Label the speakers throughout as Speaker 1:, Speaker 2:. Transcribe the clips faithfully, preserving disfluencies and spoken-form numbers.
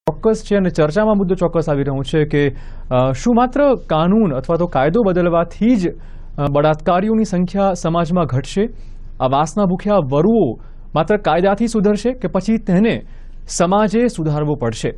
Speaker 1: ચોક્કસ છે અને ચર્ચામાં મુદ્દો ચોક્કસ આવી રહ્યો છે કે શું માત્ર કાનૂન અથવા તો કાયદો બદલવાથી જ બળાત્કારીઓની સંખ્યા સમાજમાં ઘટશે? આ વાસના ભૂખ્યા વરુઓ માત્ર કાયદાથી સુધરશે કે પછી તેને સમાજે સુધારવો પડશે?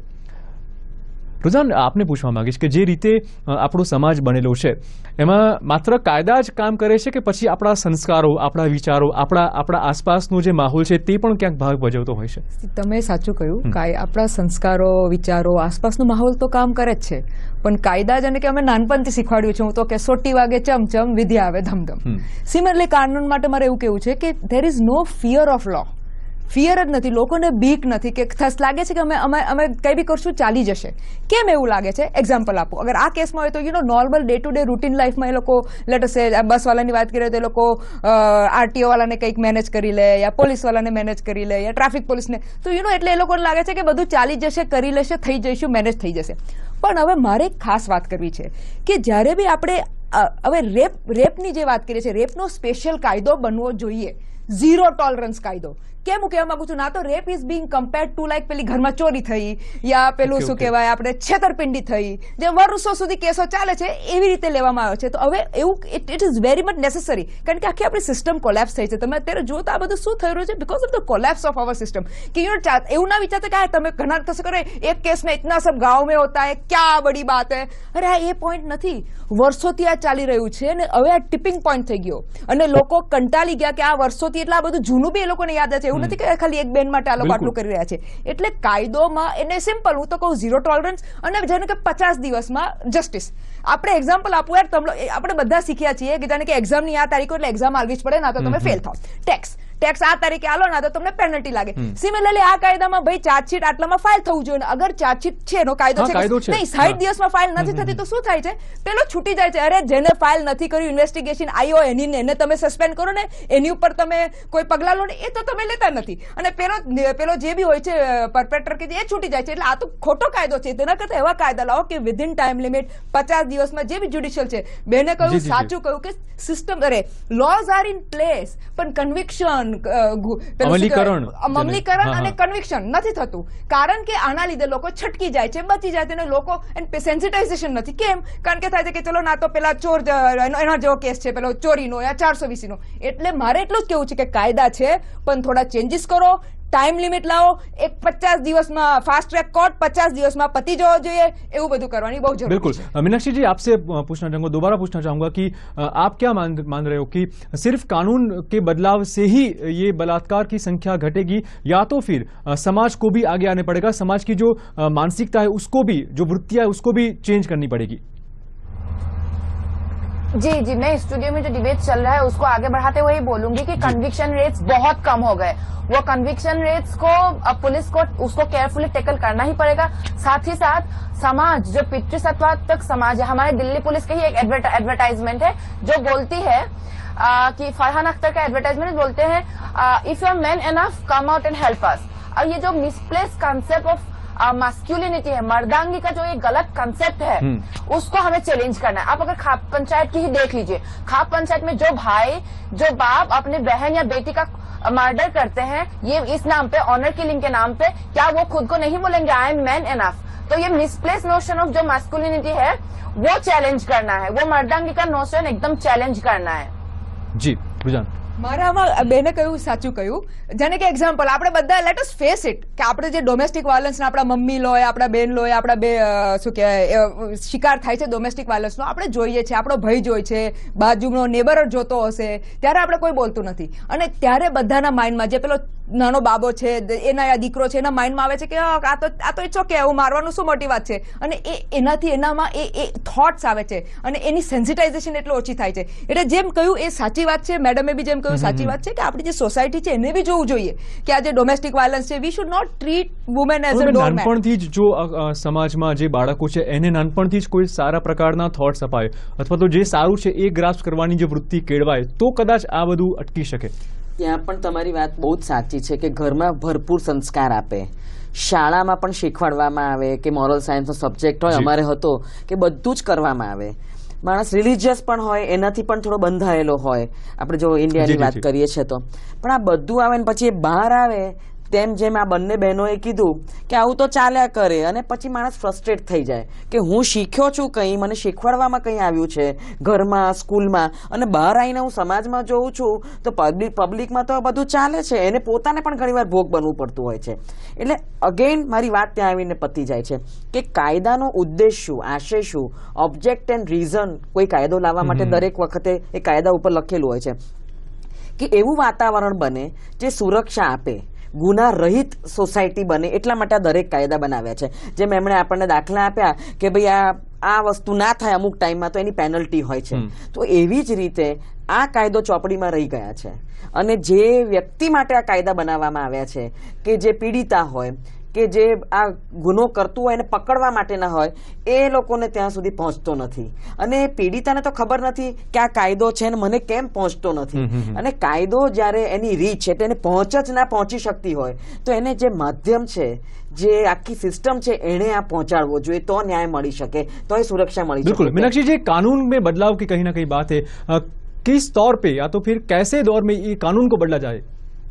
Speaker 1: રુઝાન, આપને પૂછવા માંગીશ કે જે રીતે આપણો સમાજ બનેલો છે એમાં માત્ર કાયદા જ કામ કરે છે કે પછી આપણા સંસ્કારો, આપણા વિચારો, આપણા આપણા આસપાસનો જે માહોલ છે તે પણ ક્યાંક ભાગ ભજવતો હોય છે?
Speaker 2: તમે સાચું કહ્યું, આપણા સંસ્કારો, વિચારો, આસપાસનો માહોલ તો કામ કરે જ છે, પણ કાયદા જેને કે અમે નાનપણથી શીખવાડ્યું છે, હું તો કે સોટી વાગે ચમચમ વિધિ આવે ધમધમ. સિમિલરલી કાનૂન માટે મારે એવું કેવું છે કે there is no fear of law. Fear જ નથી, લોકોને બીક નથી કે થસ લાગે છે કે અમે અમે અમે કંઈ બી કરશું ચાલી જશે. કેમ એવું લાગે છે? એક્ઝામ્પલ આપો. અગર આ કેસમાં હોય તો you know normal day to day routine લાઈફમાં એ લોકો લેટ અસ સે બસવાળાની વાત કરીએ તો એ લોકો આરટીઓ વાળાને કંઈક મેનેજ કરી લે, યા પોલીસ વાળાને મેનેજ કરી લે, યા ટ્રાફિક પોલીસને, તો યુ નો એટલે એ લોકોને લાગે છે કે બધું ચાલી જશે, કરી લેશે, થઈ જઈશું, મેનેજ થઈ જશે. પણ હવે મારે એક ખાસ વાત કરવી છે કે જ્યારે બી આપણે હવે રેપ રેપની જે વાત કરીએ છીએ, રેપનો સ્પેશિયલ કાયદો બનવો જોઈએ, ઝીરો ટોલરન્સ કાયદો. કેમ હું કહેવા માંગુ છું? ના તો rape is being compared to like પેલી ઘરમાં ચોરી થઈ યા પેલું શું કહેવાય આપણે છેતરપિંડી થઈ, જે વર્ષો સુધી કેસો ચાલે છે એવી રીતે લેવામાં આવ્યો છે. તો હવે એવું it it is very much necessary, કારણ કે આખી આપણી સિસ્ટમ કોલેપ્સ થઈ છે. તમે અત્યારે જો તો આ બધું શું થઈ રહ્યું છે because of the collapse of our system. કે યુ નો એવું ના વિચારતા કે તમે ઘણા થશે કરે એક કેસ में इतना सब गाँव में होता है, क्या बड़ी बात है. અરે આ એ પોઈન્ટ નથી, વર્ષોથી આ ચાલી રહ્યું છે અને હવે આ ટિપિંગ પોઈન્ટ થઈ ગયો અને લોકો કંટાળી ગયા કે આ વર્ષોથી એટલે આ બધું જૂનું બી એ લોકોને યાદ છે. એવું નથી કે ખાલી એક બેન માટે આ લોકો આટલું કરી રહ્યા છે. એટલે કાયદોમાં એને સિમ્પલ, હું તો કહું ઝીરો ટોલરન્સ, અને જેને કે પચાસ દિવસમાં જસ્ટિસ. આપણે એક્ઝામ્પલ આપું યાર, તમે આપણે બધા શીખ્યા છીએ કે જાણે કે એક્ઝામની આ તારીખો એટલે એક્ઝામ આલવી જ પડે, ના તો તમે ફેલ થાવ. ટેક્સ ટેક્સ આ તારીખે આલો ના તો તમને પેનલ્ટી લાગે. સિમિલરલી આ કાયદામાં ભાઈ ચાર્જશીટ આટલામાં ફાઇલ થવું જોઈએ. અગર ચાર્જશીટ છે એનો કાયદો છે નહીં, સાઠ દિવસમાં ફાઇલ નથી થતી તો શું થાય છે? પેલો છૂટી જાય છે. અરે જેને ફાઇલ નથી કર્યું, ઇન્વેસ્ટિગેશન આવ્યો એની એને તમે સસ્પેન્ડ કરો ને, એની ઉપર તમે કોઈ પગલાં લો ને, એ તો તમે લેતા નથી. અને પેલો પેલો જે બી હોય છે પરપેટ્રેટર કે એ છૂટી જાય છે. એટલે આ તો ખોટો કાયદો છે. તેના કરતા એવા કાયદા લાવો કે વિધિન ટાઈમ લિમિટ પચાસ દિવસમાં જે બી જ્યુડિશિયલ છે. બેને કહ્યું, સાચું કહ્યું કે સિસ્ટમ, અરે લોઝ આર ઇન પ્લેસ, પણ કન્વિક્શન અમલીકરણ અમલીકરણ અને કન્વિક્શન નથી થતું. કારણ કે આના લીધે લોકો છટકી જાય છે, બચી જાય છે અને લોકો સેન્સિટાઇઝેશન નથી. કેમ? કારણ કે થાય છે કે ચલો ના તો પેલા ચોર એના જેવો કેસ છે, પેલો ચોરીનો યા ચારસો વીસી નો. એટલે મારે એટલું જ કેવું છે કે કાયદા છે પણ થોડા ચેન્જીસ કરો, ટાઈમ લિમિટ લાવો. એક પચાસ દિવસમાં ફાस्ट ट्रैक कोर्ट पचास दिवस में पति जो જોઈએ એવું બધું કરવાની બહુ જરૂરી
Speaker 1: बिल्कुल
Speaker 2: है।
Speaker 1: मीनाक्षी जी, आपसे पूछना चाहूंगा, दोबारा पूछना चाहूंगा कि आप क्या मान मान रहे हो कि सिर्फ कानून के बदलाव से ही ये बलात्कार की संख्या घटेगी या तो फिर समाज को भी आगे आने पड़ेगा, समाज की जो मानसिकता है उसको भी, जो वृत्तियां है उसको भी चेंज करनी पड़ेगी?
Speaker 3: जी जी मैं स्टूडियो में जो डिबेट चल रहा है उसको आगे बढ़ाते हुए ही बोलूंगी कि कन्विक्शन रेट्स बहुत कम हो गए। वो कन्विक्शन रेट्स को अब पुलिस को उसको केयरफुली टैकल करना ही पड़ेगा। साथ ही साथ समाज, जो पितृसत्तात्मक समाज है, हमारे दिल्ली पुलिस की ही एक एडवर्टाइजमेंट है जो बोलती है आ, कि फरहान अख्तर का एडवर्टाइजमेंट बोलते हैं, if you are man enough come out and help us. और ये जो मिसप्लेस कॉन्सेप्ट ऑफ मास्क्यूलिनिटी है, मर्दांगी का जो ये गलत कंसेप्ट है उसको हमें चैलेंज करना है। आप अगर खाप पंचायत की ही देख लीजिए, खाप पंचायत में जो भाई जो बाप अपने बहन या बेटी का मर्डर करते हैं, ये इस नाम पे, ऑनर किलिंग के नाम पे, क्या वो खुद को नहीं बोलेंगे आई एम मैन एनफ? तो ये मिसप्लेस नोशन ऑफ जो मास्कुलिनिटी है वो चैलेंज करना है, वो मर्दांगी का नोशन एकदम चैलेंज करना है।
Speaker 1: जी रुझान,
Speaker 2: મારામાં બેને કહ્યું સાચું કહ્યું। જેને કે એક્ઝામ્પલ આપણે બધા લેટ અસ ફેસ ઇટ કે આપણે જે ડોમેસ્ટિક વાયલન્સના આપણા મમ્મી લોય, આપણા બેન લોય, આપણા બે શું કહેવાય શિકાર થાય છે ડોમેસ્ટિક વાયલન્સનો, આપણે જોઈએ છે, આપણો ભાઈ જોઈ છે, બાજુનો નેબર જોતો હશે, ત્યારે આપણે કોઈ બોલતું નથી। અને ત્યારે બધાના માઇન્ડમાં જે પેલો નાનો બાબો છે, એના દીકરો છે, એના માઇન્ડમાં આવે છે કે આ તો આ તો ઇટ્સ ઓકે, હું મારવાનું શું મોટી વાત છે। અને એ એનાથી એનામાં એ એ થોટ્સ આવે છે અને એની સેન્સિટાઇઝેશન એટલો ઓછી થાય છે। એટલે જેમ કહ્યું એ સાચી વાત છે, મેડમે બી જેમ કહ્યું સાચી વાત છે કે આપણી જે સોસાયટી છે એને બી જોવું જોઈએ કે આ જે ડોમેસ્ટિક વાયલન્સ છે, we should not treat women as a doormat.
Speaker 1: નાનપણથી જ જો સમાજમાં જે બાળકો છે એને નાનપણથી જ કોઈ સારા પ્રકારના થોટ્સ અપાય અથવા તો જે સારું છે એ ગ્રાસ્પ કરવાની જે વૃત્તિ કેળવાય તો કદાચ આ બધું અટકી શકે।
Speaker 4: ત્યાં પણ તમારી વાત બહુ જ સાચી છે કે ઘરમાં ભરપૂર સંસ્કાર આપે, શાળામાં પણ શીખવાડવામાં આવે કે મોરલ સાયન્સનો સબ્જેક્ટ હોય, અમારે હતો કે બધું જ કરવામાં આવે। માણસ રિલિજિયસ પણ હોય, એનાથી પણ થોડો બંધાયેલો હોય, આપણે જો ઇન્ડિયાની વાત કરીએ છીએ તો, પણ આ બધું આવે ને પછી એ બહાર આવે તેમ જેમ આ બંને બહેનોએ કીધું કે આવું તો ચાલ્યા કરે અને પછી માણસ ફ્રસ્ટ્રેટ થઈ જાય કે હું શીખ્યો છું કંઈ, મને શીખવાડવામાં કંઈ આવ્યું છે ઘરમાં, સ્કૂલમાં, અને બહાર આવીને હું સમાજમાં જોઉં છું તો પબ્લિક પબ્લિકમાં તો બધું ચાલે છે, એને પોતાને પણ ઘણીવાર ભોગ બનવું પડતું હોય છે. એટલે અગેન મારી વાત ત્યાં આવીને પતી જાય છે કે કાયદાનો ઉદ્દેશ શું, આશય શું, ઓબ્જેક્ટ એન્ડ રીઝન કોઈ કાયદો લાવવા માટે દરેક વખતે એ કાયદા ઉપર લખેલું હોય છે કે એવું વાતાવરણ બને જે સુરક્ષા આપે, ગુના રહિત સોસાયટી બને, એટલા માટે આ દરેક કાયદા બનાવ્યા છે. જેમ એમણે આપણને દાખલા આપ્યા કે ભાઈ આ આ વસ્તુ ના થાય અમુક ટાઈમમાં તો એની પેનલ્ટી હોય છે, તો એવી જ રીતે આ કાયદો ચોપડીમાં રહી ગયા છે. અને જે વ્યક્તિ માટે આ કાયદા બનાવવામાં આવ્યા છે કે જે પીડિતા હોય, કે જે આ ગુનો કરતું હોય એને પકડવા માટેના હોય, એ લોકોને ત્યાં સુધી પહોંચતો નથી. અને પીડિતાને તો ખબર નથી કે આ કાયદો છે ને મને કેમ પહોંચતો નથી. અને કાયદો જ્યારે એની રીચ એટલે એને પહોંચ જ ના પહોંચી શકતી હોય તો એને જે માધ્યમ છે, જે આખી સિસ્ટમ છે, એને આ પહોંચાડવો જોઈએ તો ન્યાય મળી શકે, તો એ सुरक्षा मળી શકે.
Speaker 1: बिल्कुल मीनाक्षी जी, कानून में बदलाव की कहीं ना कहीं बात है, अ, किस तौर पे या तो फिर कैसे दौर में ये कानून को बदला जाए?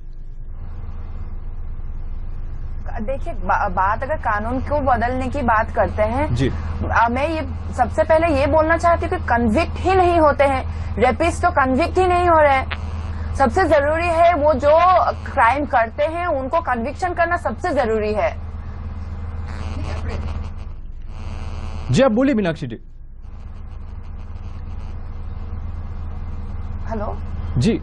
Speaker 3: देखिए बा, बात अगर कानून को बदलने की बात करते हैं
Speaker 1: जी,
Speaker 3: आ, मैं ये सबसे पहले ये बोलना चाहती हूँ कि कन्विक्ट ही नहीं होते हैं, रेपिस्ट तो कन्विक्ट ही नहीं हो रहे हैं. सबसे जरूरी है वो जो क्राइम करते हैं उनको कन्विक्शन करना सबसे जरूरी है.
Speaker 1: जी आप बोलिए मीनाक्षी जी.
Speaker 3: हेलो
Speaker 1: जी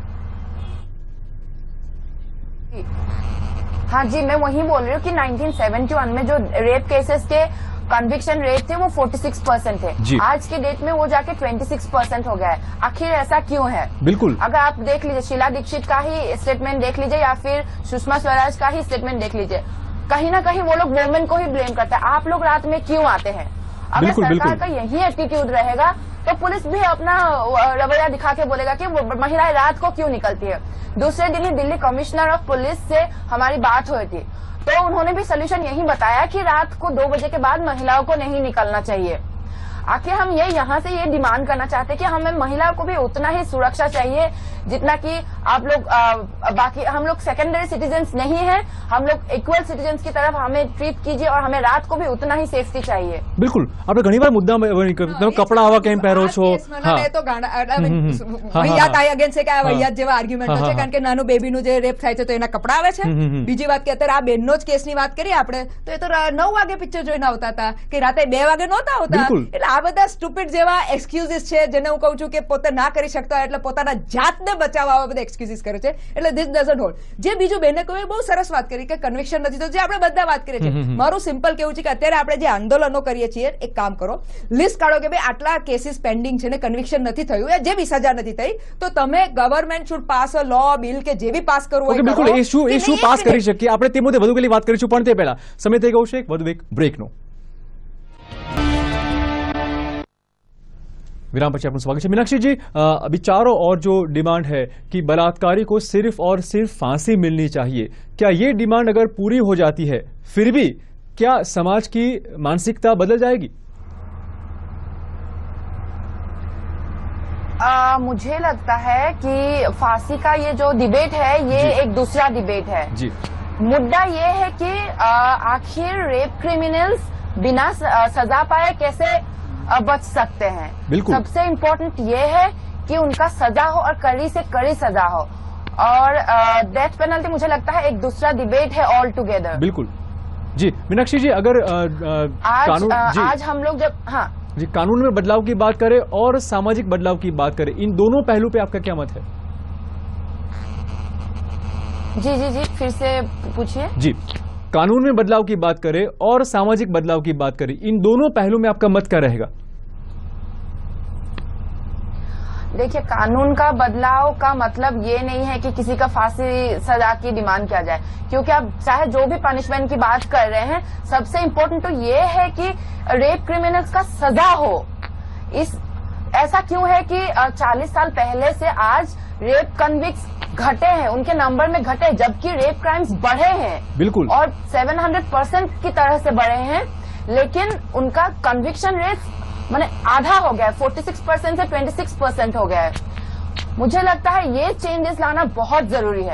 Speaker 3: हाँ जी, मैं वही बोल रही हूँ कि नाइनटीन सेवेंटी वन में जो रेप केसेस के कन्विक्शन रेट थे वो छियालीस परसेंट थे. आज के डेट में वो जाके छब्बीस परसेंट हो गया है. आखिर ऐसा क्यों है?
Speaker 1: बिल्कुल,
Speaker 3: अगर आप देख लीजिए शीला दीक्षित का ही स्टेटमेंट देख लीजिए या फिर सुषमा स्वराज का ही स्टेटमेंट देख लीजिए, कहीं ना कहीं वो लोग वुमेन को ही ब्लेम करते हैं. आप लोग रात में क्यों आते हैं? अगर
Speaker 1: बिल्कुल,
Speaker 3: सरकार
Speaker 1: बिल्कुल.
Speaker 3: का यही एटीट्यूड रहेगा तो पुलिस भी अपना रवैया दिखा के बोलेगा कि महिलाएं रात को क्यों निकलती है. दूसरे दिन ही दिल्ली कमिश्नर ऑफ पुलिस से हमारी बात हुई थी तो उन्होंने भी सोल्यूशन यही बताया कि रात को दो बजे के बाद महिलाओं को नहीं निकलना चाहिए. आखिर हम ये यहाँ से ये डिमांड करना चाहते हैं कि हमें महिलाओं को भी उतना ही सुरक्षा चाहिए जितना कि आप लोग आ, बाकी हम लोग सेकेंडरी सिटीजन्स नहीं हैं, हम लोग इक्वल सिटीजन्स की तरफ हमें ट्रीट कीजिए और हमें रात को भी उतना ही सेफ्टी चाहिए.
Speaker 1: બિલકુલ, આપણે ઘણીવાર મુદ્દા કપડા આવા કેમ પહેરો છો,
Speaker 2: તો વૈયાત આઈ અગેન છે કે આ વૈયાત જેવા આર્ગ્યુમેન્ટ છે, કારણ કે નાનું બેબીનું જે રેપ થાય છે તો એના કપડા આવે છે. બીજી વાત કે અત્યારે આ બેનનો જ કેસની વાત કરીએ આપણે તો એ તો નવ વાગે પિક્ચર જોઈને આવતા હતા કે રાતે બે વાગે નહોતા આવતા. એટલે આ બધા સ્ટુપિડ જેવા એક્સક્યુઝિસ છે જેને હું કહું છું કે પોતે ના કરી શકતા એટલે પોતાના જાતને બચાવવા આવા બધા એક્સક્યુઝિસ કરે છે. એટલે ધીસ ડઝન્ટ હોલ્ડ. જે બીજું બેને કહ્યું બહુ સરસ વાત કરી કે કન્વિક્શન નથી, તો જે આપણે બધા વાત કરીએ છીએ, મારું સિમ્પલ કેવું છે કે અત્યારે આપણે જે આંદોલનો કરીએ છીએ, એક કામ કરો, લિસ્ટ કાઢો કે ભાઈ આટલા કેસીસ પેન્ડિંગ છે ને કન્વિક્શન નથી થયું, જે બી સજા નથી થઈ, તો તમે government should pass a law, bill કે જે બી પાસ કરવું હોય.
Speaker 1: બિલકુલ, એ શું એ શું પાસ કરી શકીએ આપણે તે મુદ્દે વધુ પેલી વાત કરીશું, પણ તે પહેલા સમય થઈ ગયો છે વધુ એક બ્રેકનો. विराम पर आपका स्वागत है. मीनाक्षी जी, अभी चारों और जो डिमांड है कि बलात्कारी को सिर्फ और सिर्फ फांसी मिलनी चाहिए, क्या ये डिमांड अगर पूरी हो जाती है फिर भी क्या समाज की मानसिकता बदल जाएगी?
Speaker 3: आ, मुझे लगता है कि फांसी का ये जो डिबेट है ये एक दूसरा डिबेट है
Speaker 1: जी.
Speaker 3: मुद्दा ये है कि आखिर रेप क्रिमिनल्स बिना सजा पाए कैसे बच सकते हैं.
Speaker 1: बिल्कुल.
Speaker 3: सबसे इम्पोर्टेंट ये है कि उनका सजा हो और कड़ी से कड़ी सजा हो. और डेथ पेनल्टी मुझे लगता है एक दूसरा डिबेट है ऑल टुगेदर.
Speaker 1: बिल्कुल जी. मीनाक्षी जी, अगर आ, आ,
Speaker 3: आज
Speaker 1: कानून
Speaker 3: आ,
Speaker 1: जी,
Speaker 3: आज हम लोग जब हाँ
Speaker 1: जी कानून में बदलाव की बात करें और सामाजिक बदलाव की बात करें, इन दोनों पहलू पे आपका क्या मत है?
Speaker 3: जी जी जी फिर से पूछिए.
Speaker 1: जी, कानून में बदलाव की बात करें और सामाजिक बदलाव की बात करें, इन दोनों पहलू में आपका मत क्या रहेगा?
Speaker 3: देखिए, कानून का बदलाव का मतलब ये नहीं है कि किसी का फांसी सजा की डिमांड किया जाए, क्योंकि आप चाहे जो भी पनिशमेंट की बात कर रहे हैं, सबसे इम्पोर्टेंट तो ये है कि रेप क्रिमिनल्स का सजा हो. इस ऐसा क्यों है कि चालीस साल पहले से आज रेप कन्विक्ट्स घटे हैं, उनके नंबर में घटे, जबकि रेप क्राइम्स बढ़े हैं.
Speaker 1: बिल्कुल.
Speaker 3: और सात सौ परसेंट की तरह से बढ़े हैं, लेकिन उनका कन्विक्शन रेट माने आधा हो गया है, छियालीस परसेंट से छब्बीस परसेंट हो गया है. मुझे लगता है ये चेंजेस लाना बहुत जरूरी है.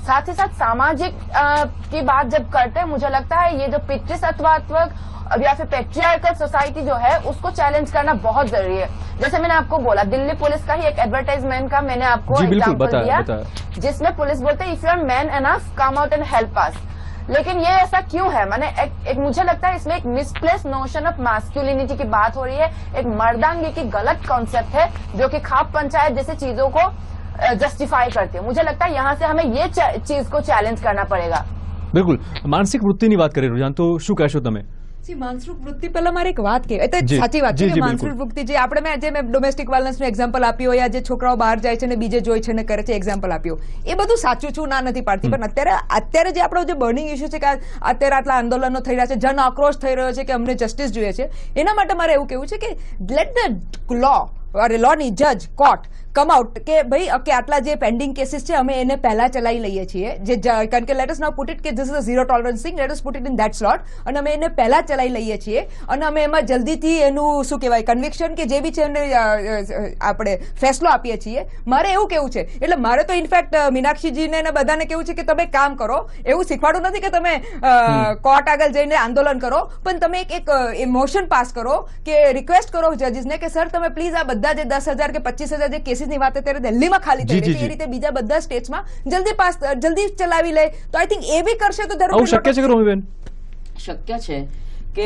Speaker 3: साथ ही साथ सामाजिक आ, की बात जब करते हैं, मुझे लगता है ये जो पितृसत्वात्मक या फिर पेट्रियार्कल सोसाइटी जो है उसको चैलेंज करना बहुत जरूरी है। जैसे मैंने आपको बोला, दिल्ली पुलिस का ही एक एडवर्टाइजमेंट का मैंने आपको एग्जांपल दिया, जिसमें पुलिस बोलते हैं if you are man enough come out and help us. लेकिन ये ऐसा क्यों है? मैंने एक, एक मुझे लगता है इसमें एक मिसप्लेस नोशन ऑफ मास्कुलिनिटी की बात हो रही है, एक मर्दांगी की गलत कॉन्सेप्ट है जो कि खाप पंचायत जैसे चीजों को जस्टिफाई करती है। मुझे लगता है यहाँ से हमें ये चीज को चैलेंज करना पड़ेगा।
Speaker 1: બિલકુલ, માનસિક વૃત્તિની વાત કરી રૂજાન, તો શું કહેશો તમે?
Speaker 2: માનસિક વૃત્તિ પહેલા મારે એક વાત કે સાચી વાત છે કે માનસિક વૃત્તિ જે આપણે મેં જે મેં ડોમેસ્ટિક વાયલન્સનું એક્ઝામ્પલ આપ્યું, યા જે છોકરાઓ બહાર જાય છે ને બીજે જોઈ છે ને કરે છે એક્ઝામ્પલ આપ્યું, એ બધું સાચું છું, ના નથી પાડતી, પણ અત્યારે અત્યારે જે આપણો જે બર્નિંગ ઇસ્યુ છે કે અત્યારે આટલા આંદોલનો થઈ રહ્યા છે, જન આક્રોશ થઈ રહ્યો છે કે અમને જસ્ટિસ જોઈએ છે, એના માટે મારે એવું કહેવું છે કે લેટ ધ લો અરે લો ની જજ કોર્ટ કમ આઉટ કે ભાઈ કે આટલા જે પેન્ડિંગ કેસીસ છે અમે એને પહેલા ચલાવી લઈએ છીએ, જે કારણ કે let us now put it કે this is a zero tolerance thing, let us put it in that slot, અને અમે એને પહેલા ચલાવી લઈએ છીએ અને અમે એમાં જલ્દીથી એનું શું કહેવાય કન્વિક્શન કે જે બી છે એને આપણે ફેસલો આપીએ છીએ। મારે એવું કેવું છે, એટલે મારે તો ઇનફેક્ટ મીનાક્ષીજીને ને બધાને કેવું છે કે તમે કામ કરો, એવું શીખવાડું નથી કે તમે કોર્ટ આગળ જઈને આંદોલન કરો, પણ તમે એક એક મોશન પાસ કરો કે રિક્વેસ્ટ કરો જજીસને કે સર તમે પ્લીઝ આ બધા જે દસ હજાર કે પચીસ હજાર જે કેસીસ ની વાત અત્યારે દિલ્હીમાં ખાલી થઈ રહી છે એ રીતે બીજા બધા સ્ટેટ્સમાં જલ્દી પાસ જલ્દી ચલાવી લે, તો આઈ થિંક એ બી કરશે તો
Speaker 1: આવું શક્ય છે કે રોમીબેન?
Speaker 4: શક્ય છે કે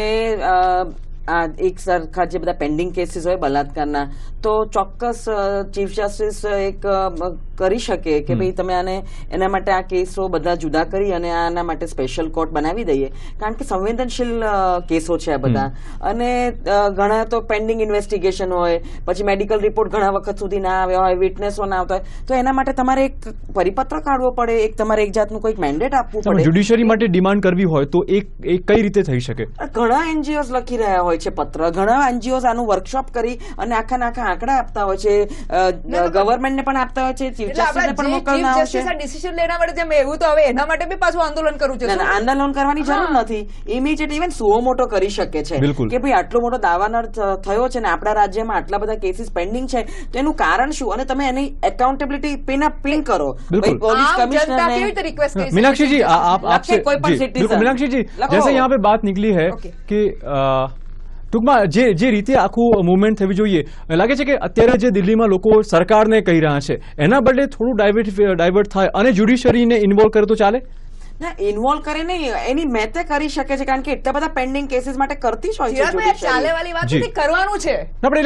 Speaker 4: આ એક સરખા જે બધા પેન્ડિંગ કેસીસ હોય બલાત્કારના, તો ચોક્કસ ચીફ જસ્ટિસ એક કરી શકે કે ભાઈ તમે આને એના માટે આ કેસો બધા જુદા કરી અને આના માટે સ્પેશિયલ કોર્ટ બનાવી દઈએ, કારણ કે સંવેદનશીલ કેસો છે આ બધા, અને ઘણા તો પેન્ડિંગ ઇન્વેસ્ટિગેશન હોય, પછી મેડિકલ રિપોર્ટ ઘણા વખત સુધી ના આવ્યા હોય, વિટનેસો ના આવતા હોય, તો એના માટે તમારે એક પરિપત્ર કાઢવો પડે, એક તમારે એક જાતનું કોઈક મેન્ડેટ આપવું પડે।
Speaker 1: જ્યુડિશરી માટે ડિમાન્ડ કરવી હોય તો એક કઈ રીતે થઈ શકે?
Speaker 4: ઘણા એનજીઓસ લખી રહ્યા હોય છે પત્ર, ઘણા એનજીઓસ આનું વર્કશોપ કરી અને આખા આખા આંકડા આપતા હોય છે, ગવર્મેન્ટને પણ આપતા હોય છે, ચીફ જસ્ટિસને પણ મોકલના હોય છે।
Speaker 2: ડિસિઝન લેવા માટે જેમ એવું તો હવે એના માટે બી પાછું આંદોલન કરવું છે?
Speaker 4: આંદોલન કરવાની જરૂર નથી, ઇમિડિયેટ ઇવન સુઓ મોટો કરી શકે છે કે ભાઈ આટલો મોટો દાવાનળ થયો છે ને આપણા રાજ્યમાં આટલા બધા કેસીસ પેન્ડિંગ છે, તો એનું કારણ શું, અને તમે એની એકાઉન્ટેબિલિટી પિન અપ પિન કરો। પોલીસ કમિશ્નર
Speaker 1: मीनाक्षी जी आप आपसे मीनाक्षी जी जैसे यहाँ पे बात निकली है कि ટૂંકમાં જે જે રીતે આખું મુવમેન્ટ થવી જોઈએ, લાગે છે કે અત્યારે જે દિલ્હીમાં લોકો સરકારને કહી રહ્યા છે એના બદલે થોડું ડાયવર્ટ ડાયવર્ટ થાય અને જ્યુડિશરીને ઇન્વોલ્વ કરે તો ચાલે?
Speaker 4: ના, ઇન્વોલ્વ કરે નહીં, એની મેતે કરી શકે છે, કારણ કે એટલા બધા પેન્ડિંગ કેસીસ માટે કરતી જ હોય છે।
Speaker 2: ચાલે વાળી વાત નથી, કરવાનું છે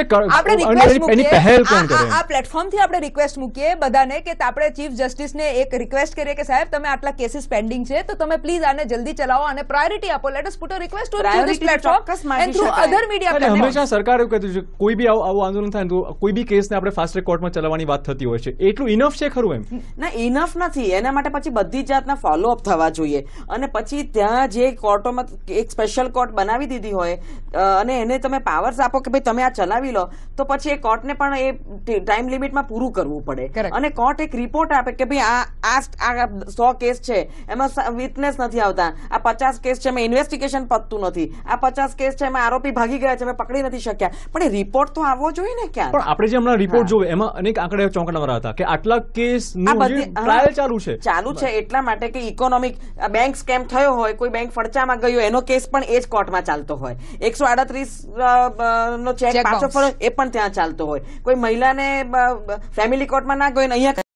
Speaker 1: આપણે એની પહેલ કોણ કરે?
Speaker 2: આ પ્લેટફોર્મ થી આપણે રિક્વેસ્ટ મૂકીએ બધાને કે આપણે ચીફ જસ્ટિસ ને એક રિક્વેસ્ટ કરીએ કે સાહેબ તમે આટલા કેસીસ પેન્ડિંગ છે તો તમે પ્લીઝ આને જલ્દી ચલાવો અને પ્રાયોરિટી આપો, let us put a request to this platform and through other media.
Speaker 1: હંમેશા સરકાર એવું કહેતું છે કોઈ બી આવું આંદોલન થાય તો કોઈ બી કેસને આપણે ફાસ્ટ ટ્રેક કોર્ટમાં ચલાવવાની વાત થતી હોય છે, એટલું ઇનફ છે ખરું? એમ
Speaker 4: ના, ઇનફ નથી, એના માટે પછી બધી જાતના ફોલો અપ થવા જોઈએ, અને પછી ત્યાં જે કોર્ટોમાં એક સ્પેશિયલ કોર્ટ બનાવી દીધી હોય અને એને તમે પાવર્સ આપો કે ભાઈ તમે આ ચલાવી લો, તો પછી એ કોર્ટને પણ એ ટાઈમ લિમિટમાં પૂરું કરવું પડે, અને કોર્ટ એક રિપોર્ટ આપે કે ભાઈ આ આ સો કેસ છે એમાં વિટનેસ નથી આવતા, આ પચાસ કેસ છે એમાં ઇન્વેસ્ટિગેશન પતતું નથી, આ પચાસ કેસ છે એમાં આરોપી ભાગી ગયા છે અમે પકડી નથી શક્યા, પણ એ રિપોર્ટ તો આવવો જોઈએ ને ક્યાં?
Speaker 1: પણ આપણે જે હમણાં રિપોર્ટ જોયો એમાં અનેક આંકડા ચોંકાવનારા હતા કે આટલા કેસ ટ્રાયલ ચાલુ છે
Speaker 4: ચાલુ છે એટલા માટે કે ઇકોનોમિક બેંક સ્કેમ થયો હોય, કોઈ બેંક ફડચામાં ગયો એનો કેસ પણ એ જ કોર્ટમાં ચાલતો હોય, એકસો આડત્રીસ નો ચેક પાછો ફર્યો એ પણ ત્યાં ચાલતો હોય, કોઈ મહિલાને ફેમિલી કોર્ટમાં ના ગયો અહીંયા